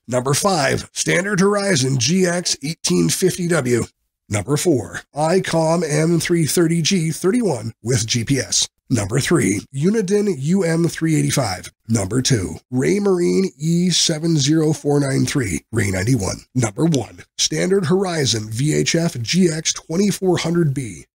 Number 5, Standard Horizon GX 1850W. Number 4, ICOM M330G31 with GPS. Number 3, Uniden UM385. Number 2, Raymarine E70493, Ray 91. Number 1, Standard Horizon VHF GX2400B.